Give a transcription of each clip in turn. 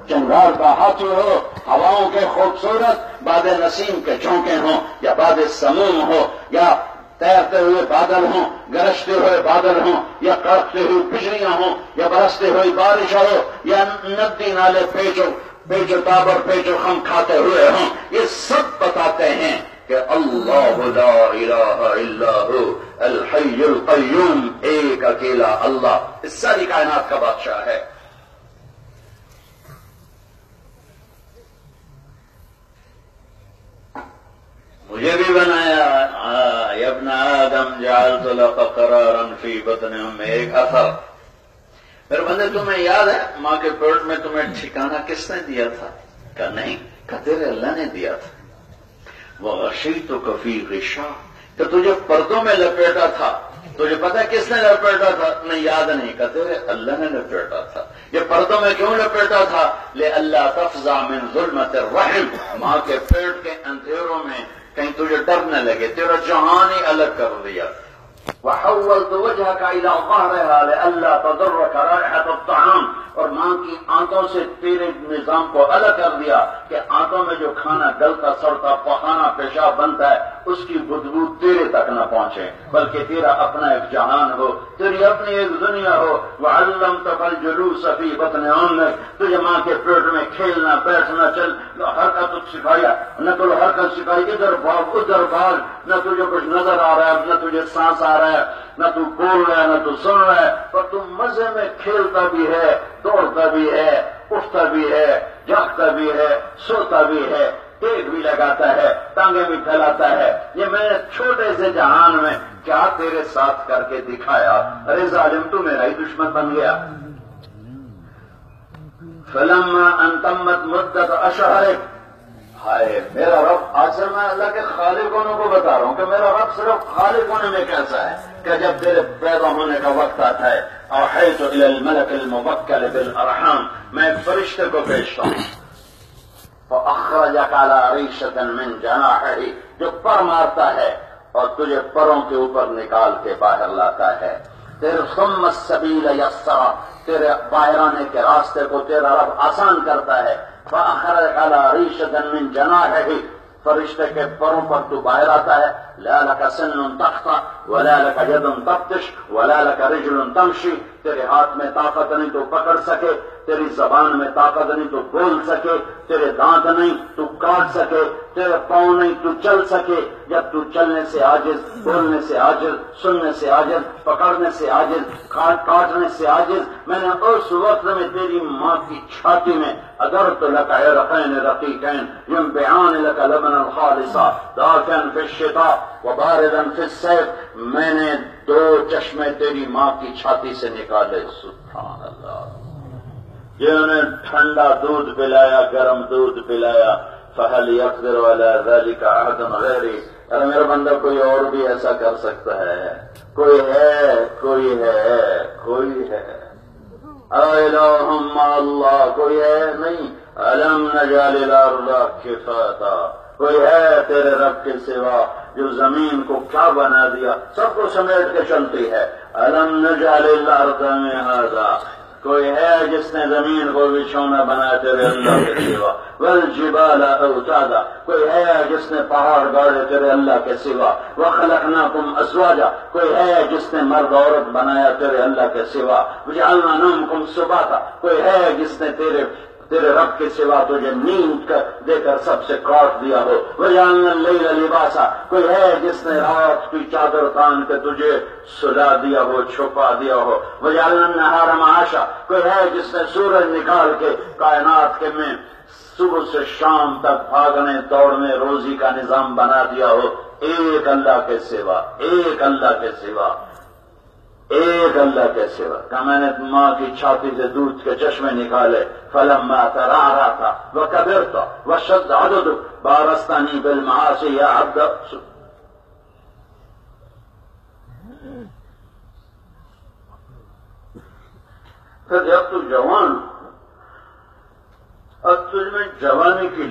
چنگار کا ہاتھی ہو، ہواؤں کے خوبصورت باد نسیم کے جھونکے ہوں، یا باد سموم ہو، یا تیرتے ہوئے بادل ہوں، گرجتے ہوئے بادل ہوں، یا کڑکتے ہوئی بجلیاں ہوں، یا برستے ہوئی بارش ہو، یا ندی نالے پیچو تاب اور پیچو خم کھاتے ہوئے ہوں، یہ سب بتاتے ہیں کہ اللہ لا الہ الا ہو الحی القیوم، ایک اکیلا اللہ اس ساری کائنات کا بادشاہ ہے۔ مجھے بھی بنایا، یا ابن آدم جعلت لك قرارا فی بطن امک، ایک اثر۔ پھر بندے تمہیں یاد ہے ماں کے پیٹ میں تمہیں ٹھکانہ کس نے دیا تھا؟ کہا نہیں، کہ تیرے اللہ نے دیا تھا۔ وغشیتک فی غشاء، کہ تجھے پردوں میں لپیٹا تھا، تجھے پتا کس نے لپیٹا تھا؟ نہیں یاد نہیں، کہ تیرے اللہ نے لپیٹا تھا۔ یہ پردوں میں کیوں لپیٹا تھا؟ لئلا تفزع من ظلمت الرحم، ماں کے پیٹ کے اندھیروں میں کہیں تجھے ڈر نہ لگے، تیرا جہان ہی الگ کر دیا۔ وحولت وجهك الى ظهرها لئلا تضرك رائحة الطعام، اور ماں کی آنتوں سے تیرے نظام کو الگ کر دیا کہ آنتوں میں جو کھانا گلتا سڑتا پخانا پیشاب بنتا ہے اس کی بدبو تیرے تک نہ پہنچے، بلکہ تیرا اپنا ایک جہان ہو، تیری اپنی ایک دنیا ہو۔ وعلمتك الجلوس في بطن امك، تجھے ماں کے پیٹ میں کھیلنا بیٹھنا چل حرکت سکھایا، نہ تو حرکت سکھائی ادھر بھاگ ادھر بھاگ، نہ تجھے کچھ نظر آ رہا ہے، نہ تجھے سانس آ رہا ہے، نہ تو بول رہا ہے نہ تو سن رہا ہے، پر تم مزے میں کھیلتا بھی ہے، دوڑتا بھی ہے، اٹھتا بھی ہے، جاگتا بھی ہے، سوتا بھی ہے، ٹیک بھی لگاتا ہے، ٹانگیں بھی پھیلاتا ہے۔ یہ میں نے چھوٹے سے جہان میں کیا تیرے ساتھ کر کے دکھایا؟ ارے ظالم تو میرا ہی دشمن بن گیا۔ فلما ان تمت مدت اشہرک، ہائے میرا رب، آج سے میں اللہ کے خالق ہونے کو بتا رہا ہوں کہ میرا رب صرف خالق ہونے میں کیسا ہے کہ جب تیرے پیدا ہونے کا وقت آتا ہے، اوحیت الی الملک الموکل بالارحام، میں ایک فرشتے کو بھیجتا ہوں، فاخرجک علی ریشۃ من جناحہ، جو پر مارتا ہے اور تجھے پروں کے اوپر نکال کے باہر لاتا ہے۔ تیرے ثم السبیل یسرا، تیرے باہر آنے کے راستے کو تیرا رب آسان کرتا ہے۔ فأخرج على ريشة من جناحه، فرشتے کے پروں پر تو باہر آتا ہے۔ لا لك سن تخطأ ولا لك يد تبطش ولا لك رجل تمشي، تیرے ہاتھ میں طاقت نہیں تو پکڑ سکے، تیری زبان میں طاقت نہیں تو بول سکے، تیرے دانت نہیں تو کاٹ سکے، تیرے پاؤں نہیں تو چل سکے۔ جب تو چلنے سے عاجز، بولنے سے عاجز، سننے سے عاجز، پکڑنے سے عاجز، کاٹنے سے عاجز، میں نے اس وقت میں تیری ماں کی چھاتی میں اگرت لك عرقين رقيقين ينبعان لك لبنا خالصا ذاكا في الشتاء وباردا في الصيف، میں نے دو چشمے تیری ماں کی چھاتی سے نکالے۔ سبحان اللہ، جنہوں نے ٹھنڈا دودھ پلایا، گرم دودھ پلایا۔ فهل يقدر على ذلك احد غيري، ارے میرا بندہ کوئی اور بھی ایسا کر سکتا ہے؟ کوئی ہے، کوئی ہے، کوئی ہے۔ الہ مع اللہ، کوئی ہے نہیں۔ الم نجعل الارض کفاتا، کوئی ہے تیرے رب کے سوا جو زمین کو کیا بنا دیا، سب کو سمیٹ کے چلتی ہے۔ الم نجعل الارض مہادا، کوئی ہے جس نے زمین کو بچھونا بنایا تیرے اللہ کے سوا۔ والجبال اوتادا، کوئی ہے جس نے پہاڑ گاڑے تیرے اللہ کے سوا۔ وخلقناکم ازواجا، کوئی ہے جس نے مرد عورت بنایا تیرے اللہ کے سوا۔ وجعلنا نومکم سباتا، کوئی ہے جس نے تیرے رب کے سوا تجھے نیند دے کر سب سے کاٹ دیا ہو۔ وجعلنا اللیل لباسا، کوئی ہے جس نے رات کی چادر تان کے تجھے سلا دیا ہو، چھپا دیا ہو۔ وجعلنا النہار معاشا، کوئی ہے جس نے سورج نکال کے کائنات کے میں صبح سے شام تک بھاگنے دوڑنے روزی کا نظام بنا دیا ہو۔ ایک اللہ کے سوا، ایک اللہ کے سوا، ایک اللہ کے سوا۔ کہ میں نے ماں کی چھاتی سے دودھ کے چشمے نکالے۔ فلما ترعرعت وكبرت وشد عضدك بارزتني بالمعاصي يا عبد، پھر جب تو جوان، اب تجھ میں جوانی کی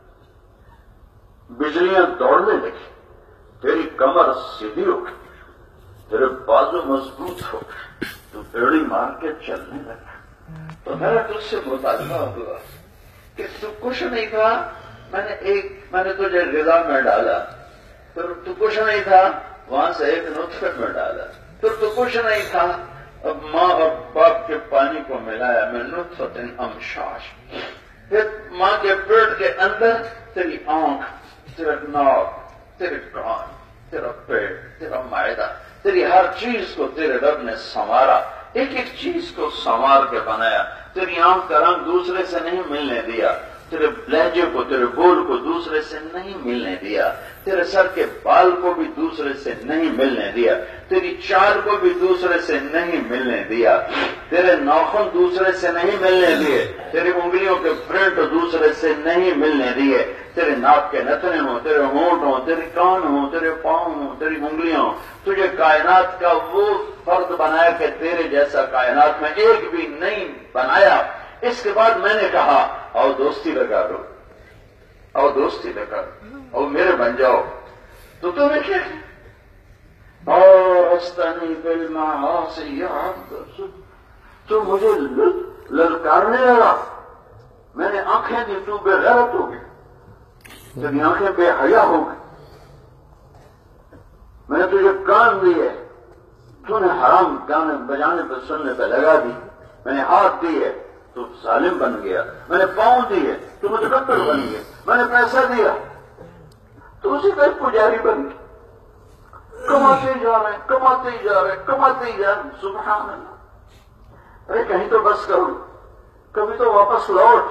بجلیاں دوڑنے لگی، تیری کمر سیدھی ہو گئی، تیرے بازو مضبوط ہو گئے، تو بیڑی مار کے چلنے لگا، تو میرا تجھ سے مطالبہ ہوا کہ تو کچھ نہیں تھا، میں نے تجھے غذا میں ڈالا، پھر تو کچھ نہیں تھا، وہاں سے ایک نطفے میں ڈالا، پھر تو کچھ نہیں تھا، اب ماں اور باپ کے پانی کو ملایا میں نطفۃ امشاج، پھر ماں کے پیٹ کے اندر تیری آنکھ، تیرا ناک، تیرے کان، تیرا پیٹ، تیرا معدہ، تیری ہر چیز کو تیرے رب نے سنوارا، ایک ایک چیز کو سنوار کے بنایا، تیری آنکھ کا رنگ دوسرے سے نہیں ملنے دیا، تیرے لہجے کو، تیرے بول کو دوسرے سے نہیں ملنے دیا، تیرے سر کے بال کو بھی دوسرے سے نہیں ملنے دیا، تیری چال کو بھی دوسرے سے نہیں ملنے دیا، تیرے ناخن دوسرے سے نہیں ملنے دیے، تیری انگلیوں کے پرنٹ دوسرے سے نہیں ملنے دیے، تیرے ناک کے نتنے ہوں، تیرے ہونٹ ہوں، تیرے کان ہوں، تیرے پاؤں ہوں، تیری انگلیاں ہوں، تجھے کائنات کا وہ فرد بنایا کہ تیرے جیسا کائنات میں ایک بھی نہیں بنایا۔ اس کے بعد میں نے کہا آؤ دوستی لگا دو، آؤ دوستی لگا دو، اور میرے بن جاؤ، تو تم نے کیا کیا؟ اور بالمعاصی یا عبد، تو مجھے للکارنے لگا، میں نے آنکھیں دی، تو بے غیرت ہو گئی، تیری آنکھیں بے حیا ہو گئی، میں نے تجھے کان دیے، تو نے حرام گانے بجانے پہ سننے پہ لگا دی، میں نے ہاتھ دیے تو ظالم بن گیا، میں نے پاؤں دیے تو متکبر بن گیا، میں نے پیسہ دیا تو اسی کا پجاری بن گیا، کماتے ہی جا رہے ہیں، کماتے ہی جا رہے ہیں، کماتے ہی جا رہے ہیں، سبحان اللہ۔ ارے کہیں تو بس کرو، کبھی تو واپس لوٹ۔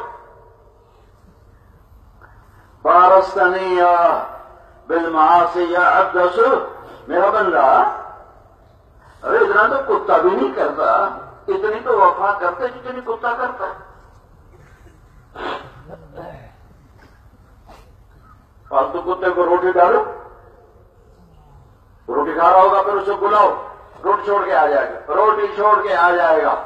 بارستنی یا بالمعاصی یا عبد رسول، میرا بندہ، ارے اتنا تو کتا بھی نہیں کرتا، اتنی تو وفا کرتے جتنی کتا کرتا ہے۔ فالتو کتے کو روٹی ڈالو، روٹی کھا رہا ہوگا، پھر اسے بلاؤ، روٹی چھوڑ کے آ جائے گا، روٹی چھوڑ کے آ جائے گا۔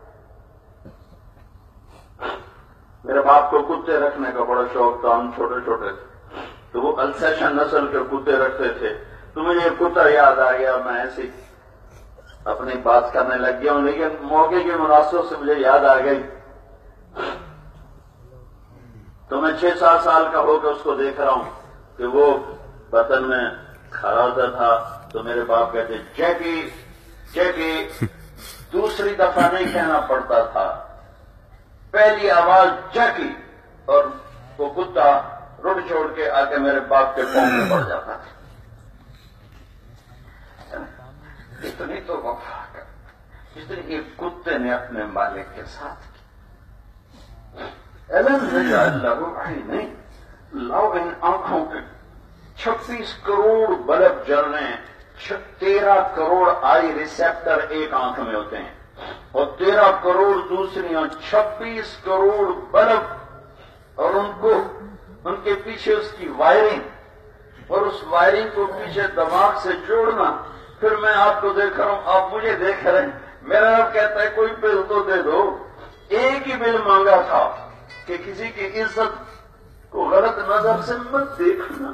میرے باپ کو کتے رکھنے کا بڑا شوق تھا، ہم چھوٹے چھوٹے تھے تو وہ السیشن نسل کے کتے رکھتے تھے، تو مجھے ایک کتا یاد آ گیا، میں ایسی اپنی بات کرنے لگ گیا ہوں، لیکن موقع کی مناسبت سے مجھے یاد آ گئی، تو میں 6-7 سال کا ہو کے اس کو دیکھ رہا ہوں کہ وہ برتن میں کھڑا ہوتا تھا، تو میرے باپ کہتے جیکی جیکی، دوسری دفعہ نہیں کہنا پڑتا تھا، پہلی آواز جیکی، اور وہ کتا روٹی چھوڑ کے آ کے میرے باپ کے پاؤں میں پڑ جاتا تھا۔ اتنی تو وفا کر جتنی ایک کتے نے اپنے مالک کے ساتھ کی۔ الم نجعل لہ عینین، لاؤ ان آنکھوں کے 26 کروڑ بلب جل رہے ہیں، 13 کروڑ آئی ریسیپٹر ایک آنکھ میں ہوتے ہیں، اور 13 کروڑ دوسری، 26 کروڑ بلب، اور ان کے پیچھے اس کی وائرنگ، اور اس وائرنگ کو پیچھے دماغ سے جوڑنا۔ پھر میں آپ کو دیکھ رہا ہوں، آپ مجھے دیکھ رہے ہیں، میرا آپ کہتا ہے کوئی بل تو دے دو۔ ایک ہی بل مانگا تھا کہ کسی کی عزت کو غلط نظر سے مت دیکھنا۔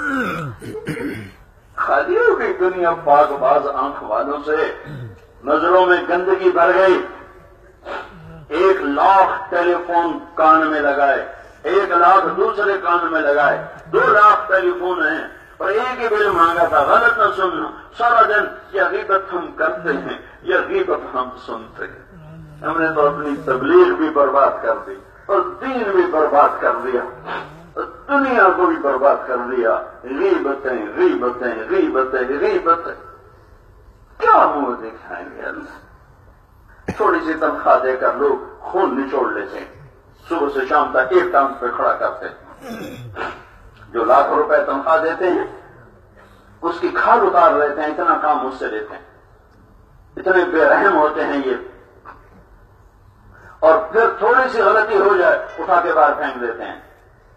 خالی ہو گئی دنیا پاک باز آنکھ والوں سے، نظروں میں گندگی بھر گئی۔ 1 لاکھ ٹیلی فون کان میں لگائے، 1 لاکھ دوسرے کان میں لگائے، 2 لاکھ ٹیلی فون ہیں، اور ایک ہی بل مانگا تھا، غلط نہ سننا۔ سارا دن یا غیبت ہم کرتے ہیں یا غیبت ہم سنتے ہیں۔ ہم نے تو اپنی تبلیغ بھی برباد کر دی، اور دین بھی برباد کر دیا، اور دنیا کو بھی برباد کر دیا۔ غیبتیں غیبتیں غیبتیں غیبتیں، کیا منہ دکھائیں گے اللہ؟ تھوڑی سی تنخواہ دے کر لوگ خون نچوڑ لیتے ہیں، صبح سے شام تک ایک ٹانگ پہ کھڑا کرتے ہیں۔ جو لاکھ روپے تنخواہ دیتے ہیں اس کی کھال اتار لیتے ہیں، اتنا کام اس سے لیتے ہیں، اتنے بے رحم ہوتے ہیں یہ، اور پھر تھوڑی سی غلطی ہو جائے اٹھا کے باہر پھینک دیتے ہیں۔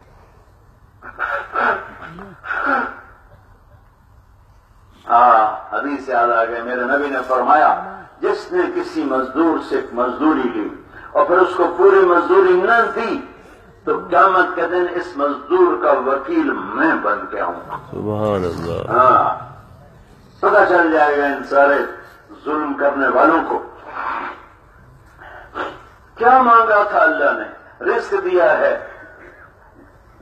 حدیث یاد آ گئے، میرے نبی نے فرمایا جس نے کسی مزدور سے مزدوری لی اور پھر اس کو پوری مزدوری نہ دی تو قیامت کے دن اس مزدور کا وکیل میں بن کے آؤں گا۔ سبحان اللہ۔ پتہ چل جائے گا ان سارے ظلم کرنے والوں کو کیا مانگا تھا اللہ نے، رزق دیا ہے،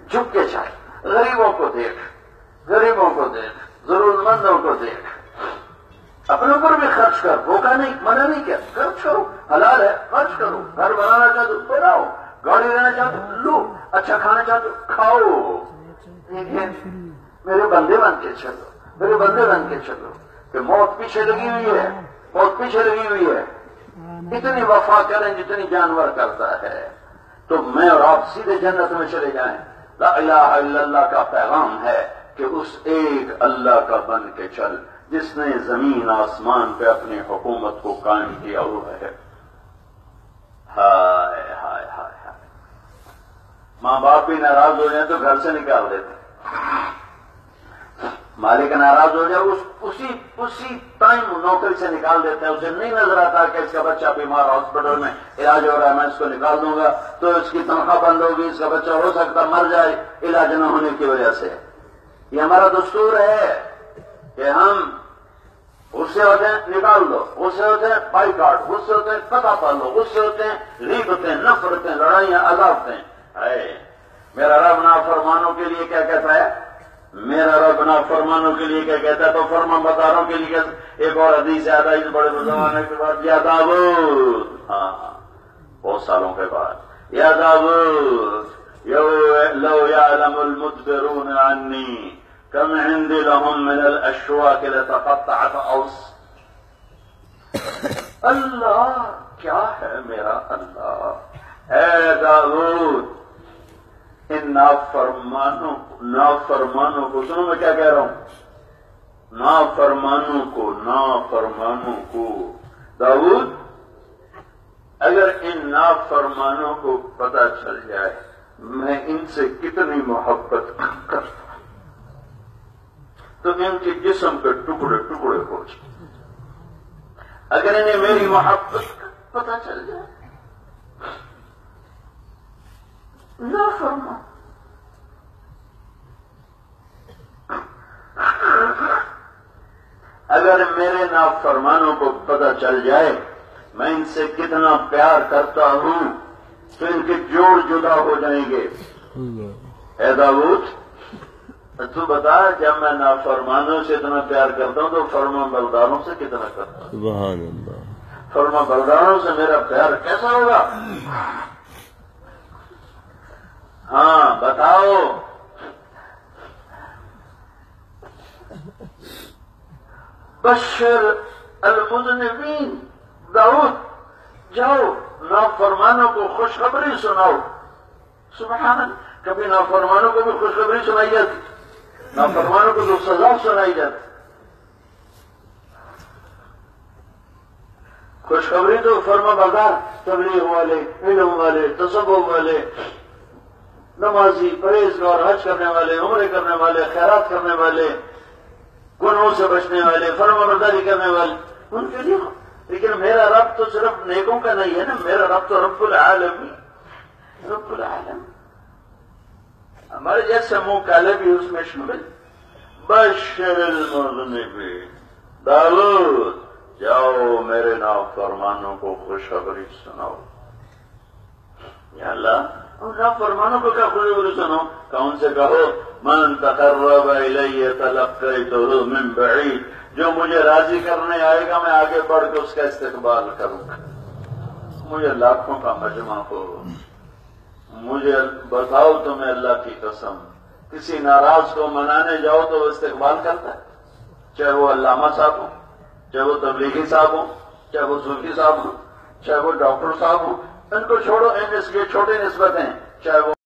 جھک کے چل، غریبوں کو دیکھ، غریبوں کو دیکھ، ضرورت مندوں کو دیکھ، اپنے اوپر بھی خرچ کر، روکا نہیں، منع نہیں کیا، خرچ کرو، حلال ہے خرچ کرو، گھر بنانا چاہتے ہو بناؤ، گاڑی لینا چاہتے ہو لو، اچھا کھانا چاہتے ہو کھاؤ، دیکھیں میرے بندے بن کے چلو، میرے بندے بن کے چلو، کہ موت پیچھے لگی ہوئی ہے، موت پیچھے لگی ہوئی ہے، اتنی وفا کریں جتنی جانور کرتا ہے، تو میں اور آپ سیدھے جنت میں چلے جائیں۔ لا الہ الا اللہ کا پیغام ہے کہ اس ایک اللہ کا بن کے چل جس نے زمین آسمان پہ اپنی حکومت کو قائم کیا ہوا ہے۔ ہائے ہائے ہائے ہائے، ماں باپ بھی ناراض ہو جائیں تو گھر سے نکال دیتے، مالک ناراض ہو جائے اسی ٹائم نوکری سے نکال دیتے ہیں، اسے نہیں نظر آتا کہ اس کا بچہ بیمار ہاسپٹل میں علاج ہو رہا ہے، میں اس کو نکال دوں گا تو اس کی تنخواہ بند ہوگی، اس کا بچہ ہو سکتا مر جائے علاج نہ ہونے کی وجہ سے۔ یہ ہمارا دستور ہے کہ ہم غصے ہوتے ہیں نکال دو، غصے ہوتے ہیں بائیکاٹ، غصے ہوتے ہیں پتہ پال دو، غصے ہوتے ہیں غیبتیں، نفرتیں، لڑائیاں، عذابتیں۔ میرا رب نافرمانوں کے لیے کیا کہتا ہے؟ میرا رب نافرمانوں کے لیے کیا کہتا ہے؟ تو فرمان برداروں کے لیے ایک اور حدیث یاد آئی بڑے زمانے کے بعد، یا داؤد، ہاں بہت سالوں کے بعد، یا داؤد لو يعلم المدبرون عني كم عندي لهم من الاشواك لتقطعت اللہ کیا ہے میرا اللہ؟ اے داؤد، ان نافرمانوں کو سنو، میں کیا کہہ رہا ہوں، نافرمانوں کو داؤد، اگر ان نافرمانوں کو پتہ چل جائے میں ان سے کتنی محبت کرتا تو ان کے جسم کے ٹکڑے ٹکڑے ہو جائے، اگر انہیں میری محبت پتہ چل جائے۔ نافرمان اگر میرے نافرمانوں کو پتہ چل جائے میں ان سے کتنا پیار کرتا ہوں تو ان کے جوڑ جدا ہو جائیں گے۔ اے داؤد، تو بتا، جب میں نافرمانوں سے اتنا پیار کرتا ہوں تو فرما برداروں سے کتنا کرتا ہوں؟ سبحان اللہ، فرما برداروں سے میرا پیار کیسا ہوگا؟ ہاں بتاؤ، بشر المذنبین، داؤد جاؤ نافرمانوں کو خوشخبری سناؤ۔ سبحان اللہ، کبھی نافرمانوں کو بھی خوشخبری سنائی جاتی، نافرمانوں کو تو سزا سنائی جاتی۔ خوشخبری تو فرما بردار، تبلیغ والے، علم والے، تصوف والے، نمازی، پرہیزگار، حج کرنے والے، عمرے کرنے والے، خیرات کرنے والے، گناہوں سے بچنے والے، فرما برداری کرنے والے، ان کے لیے۔ لیکن میرا رب تو صرف نیکوں کا نہیں ہے نا، میرا رب تو رب العالمین، رب العالمین، ہمارے جیسے منہ کالے بھی اس میں شامل۔ بشر المذنبین، داؤد جاؤ میرے نافرمانوں کو خوشخبری سناؤ۔ یا اللہ، اور نافرمانوں کو کیا خوشخبری سناؤ؟ کہ ان سے کہو من تقرب الی تلقیتہ من بعید، جو مجھے راضی کرنے آئے گا میں آگے بڑھ کے اس کا استقبال کروں گا۔ مجھے لاکھوں کا مجمع ہو، مجھے بتاؤ تمہیں اللہ کی قسم، کسی ناراض کو منانے جاؤ تو وہ استقبال کرتا ہے، چاہے وہ علامہ صاحب ہوں، چاہے وہ تبلیغی صاحب ہوں، چاہے وہ صوفی صاحب ہوں، چاہے وہ ڈاکٹر صاحب ہوں، ان کو چھوڑو، ان اس کی چھوٹی نسبتیں، چاہے وہ